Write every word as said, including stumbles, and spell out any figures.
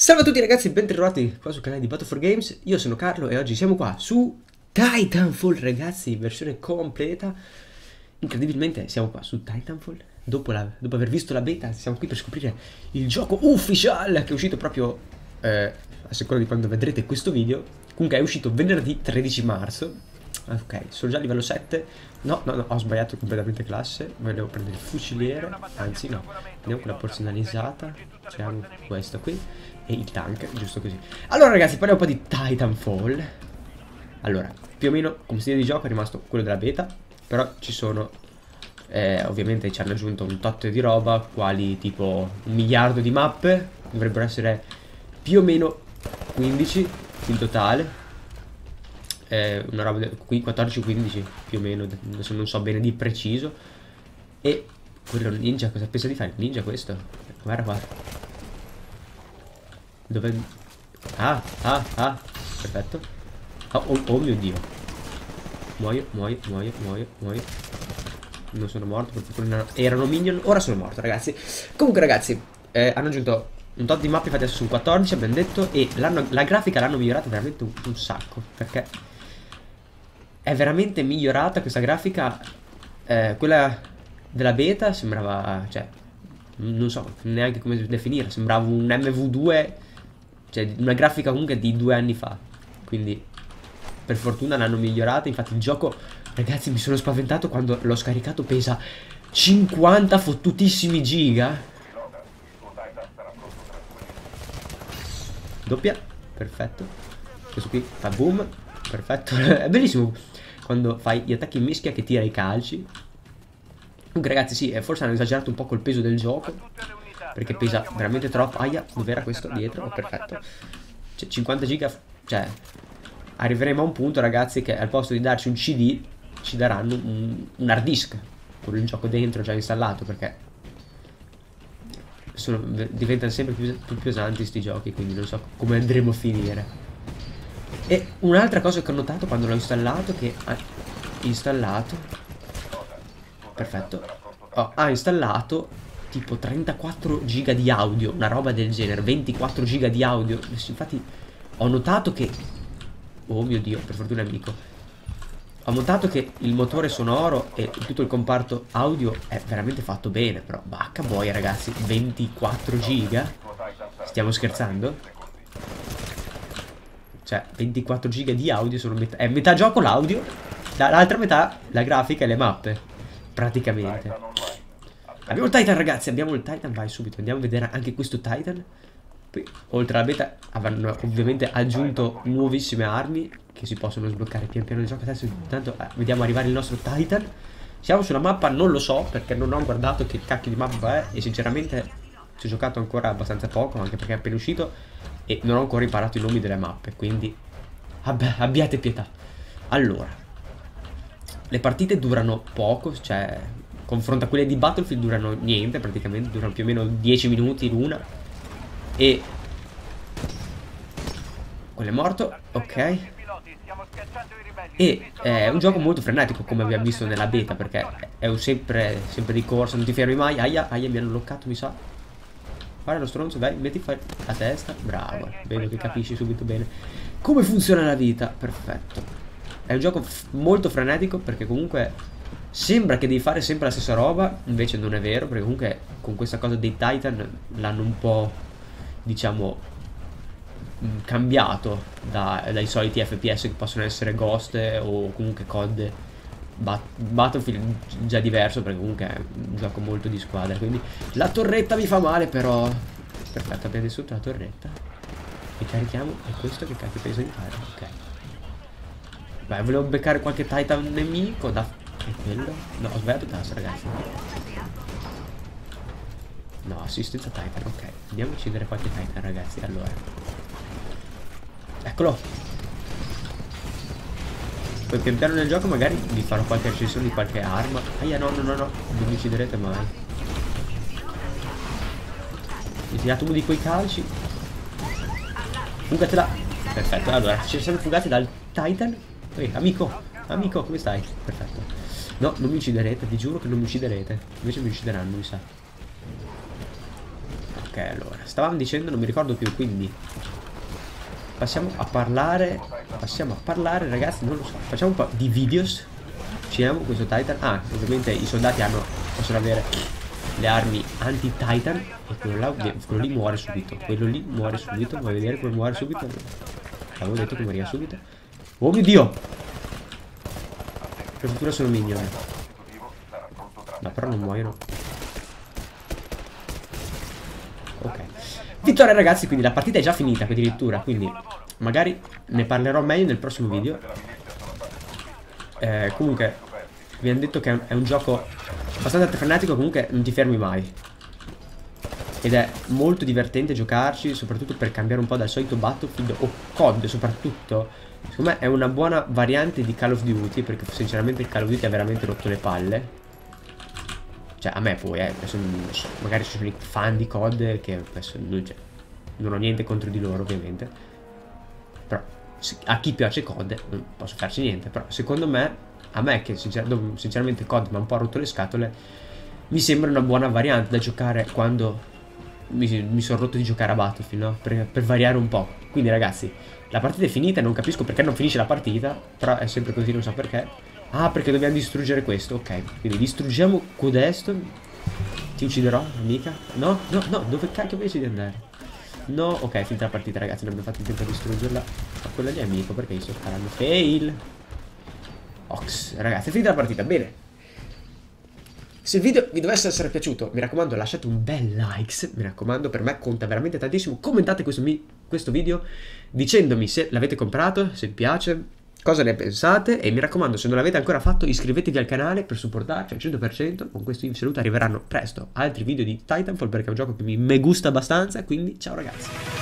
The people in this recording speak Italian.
Salve a tutti ragazzi, bentrovati qua sul canale di Battle for Games. Io sono Carlo e oggi siamo qua su Titanfall ragazzi, versione completa. Incredibilmente siamo qua su Titanfall. Dopo, la, dopo aver visto la beta siamo qui per scoprire il gioco ufficiale che è uscito proprio eh, a seconda di quando vedrete questo video. Comunque è uscito venerdì tredici marzo. Ok, sono già a livello sette. No, no, no, ho sbagliato completamente classe. Volevo prendere il fuciliere. Anzi no, andiamo con la personalizzata. Facciamo questo qui e il tank, giusto così. Allora ragazzi, parliamo un po' di Titanfall. Allora, più o meno come stile di gioco è rimasto quello della beta, però ci sono eh, ovviamente ci hanno aggiunto un tot di roba, quali tipo un miliardo di mappe. Dovrebbero essere più o meno quindici in totale. Eh, una roba qui quattordici quindici più o meno, adesso non so bene di preciso. E quello ninja, cosa pensa di fare il ninja questo? Guarda qua. Dove? Ah, ah, ah, perfetto. Oh, oh, oh mio dio. Muoio, muoio, muoio, muoio, muoio. Non sono morto perché erano minion. Ora sono morto ragazzi. Comunque ragazzi, eh, hanno aggiunto un tot di mappe, infatti adesso sono quattordici, abbiamo detto. E la grafica l'hanno migliorata veramente un, un sacco, perché è veramente migliorata questa grafica. eh, Quella della beta sembrava, cioè, non so neanche come definire. Sembrava un M V due, cioè una grafica comunque di due anni fa. Quindi per fortuna l'hanno migliorata. Infatti il gioco, ragazzi, mi sono spaventato quando l'ho scaricato. Pesa cinquanta fottutissimi giga. Doppia, perfetto. Questo qui fa boom, perfetto. È bellissimo quando fai gli attacchi in mischia che tira i calci. Comunque ragazzi sì, forse hanno esagerato un po' col peso del gioco, perché pesa veramente troppo. Aia, dov'era questo dietro? Oh, perfetto. Cioè cinquanta giga. Cioè arriveremo a un punto ragazzi che al posto di darci un C D ci daranno un, un hard disk con il gioco dentro già installato, perché sono, diventano sempre più, più pesanti sti giochi. Quindi non so come andremo a finire. E un'altra cosa che ho notato quando l'ho installato, che ha installato perfetto, oh, ha installato tipo trentaquattro giga di audio, una roba del genere, ventiquattro giga di audio. Infatti ho notato che, oh mio dio, per fortuna amico, ho notato che il motore sonoro e tutto il comparto audio è veramente fatto bene. Però bacca boia ragazzi, ventiquattro giga? Stiamo scherzando? Cioè ventiquattro giga di audio sono metà, è metà gioco l'audio, l'altra metà la grafica e le mappe praticamente. Abbiamo il Titan ragazzi, abbiamo il Titan. Vai subito, andiamo a vedere anche questo Titan. Poi oltre alla beta avranno ovviamente aggiunto nuovissime armi che si possono sbloccare pian piano nel gioco. Adesso intanto eh, vediamo arrivare il nostro Titan. Siamo sulla mappa, non lo so perché non ho guardato che cacchio di mappa è, e sinceramente ci ho giocato ancora abbastanza poco, anche perché è appena uscito e non ho ancora imparato i nomi delle mappe, quindi vabbè, abbiate pietà. Allora, le partite durano poco, cioè confronto a quelle di Battlefield durano niente, praticamente durano più o meno dieci minuti l'una. E quello è morto, ok. E è un gioco molto frenetico come abbiamo visto nella beta, perché è un sempre, sempre di corsa, non ti fermi mai. Aia, aia, mi hanno bloccato mi sa. Guarda lo stronzo, dai, metti fuori la testa. Bravo, vedo che capisci subito bene come funziona la vita, perfetto. È un gioco molto frenetico, perché comunque sembra che devi fare sempre la stessa roba, invece non è vero, perché comunque con questa cosa dei Titan l'hanno un po', diciamo, cambiato da, dai soliti F P S che possono essere Ghost o comunque C O D. Bat Battlefield già diverso, perché comunque è un gioco molto di squadra. Quindi la torretta mi fa male, però perfetto, abbiamo distrutto la torretta e carichiamo. E questo che cacchio penso di fare? Ok, beh, volevo beccare qualche Titan nemico da... È quello? No, ho sbagliato tasto ragazzi. No, assistenza Titan, ok. Andiamo a uccidere qualche Titan ragazzi, allora. Eccolo. Poi pian piano nel gioco magari vi farò qualche recensione di qualche arma. Aia, no, no, no, no, non mi ucciderete mai. Mi tirato uno di quei calci. Fugatela. Perfetto, allora, ci siamo fugati dal Titan. Ehi, amico, amico, come stai? Perfetto. No, non mi ucciderete, vi giuro che non mi ucciderete. Invece mi uccideranno, mi sa. Ok, allora, stavamo dicendo, non mi ricordo più, quindi passiamo a parlare, passiamo a parlare, ragazzi, non lo so, facciamo un po' di videos. Uccidiamo questo Titan. Ah, ovviamente i soldati hanno, possono avere le armi anti-Titan. E quello là, quello lì muore subito. Quello lì muore subito. Vuoi vedere come muore subito? Avevo detto che moriva subito. Oh mio Dio! Per fortuna sono minion. No, però non muoiono. Ok. Vittoria, ragazzi, quindi la partita è già finita addirittura. Quindi magari ne parlerò meglio nel prossimo video. Eh, comunque vi hanno detto che è un gioco abbastanza frenetico, comunque non ti fermi mai. Ed è molto divertente giocarci, soprattutto per cambiare un po' dal solito Battlefield o C O D soprattutto. Secondo me è una buona variante di Call of Duty, perché sinceramente Call of Duty ha veramente rotto le palle. Cioè a me poi, eh, adesso non so, magari ci sono i fan di C O D che adesso non, cioè, non ho niente contro di loro ovviamente. Però a chi piace C O D non posso farci niente. Però secondo me, a me che sincer sinceramente C O D mi ha un po' rotto le scatole, mi sembra una buona variante da giocare quando mi, mi sono rotto di giocare a Battlefield, no? per, per variare un po'. Quindi ragazzi, la partita è finita, non capisco perché non finisce la partita, però è sempre così, non so perché. Ah, perché dobbiamo distruggere questo, ok. Quindi distruggiamo codesto. Ti ucciderò, amica? No, no, no, dove cacchio pensi di andare? No, ok, è finita la partita, ragazzi, non abbiamo fatto il tempo a distruggerla. Ma quella lì è amico, perché gli sto sparando? Fail. Ox, ragazzi, è finita la partita, bene. Se il video vi dovesse essere piaciuto, mi raccomando, lasciate un bel like, mi raccomando, per me conta veramente tantissimo. Commentate questo, questo video dicendomi se l'avete comprato, se vi piace, cosa ne pensate. E mi raccomando, se non l'avete ancora fatto, iscrivetevi al canale per supportarci al cento per cento. Con questo vi saluto, arriveranno presto altri video di Titanfall, perché è un gioco che mi me gusta abbastanza. Quindi ciao ragazzi.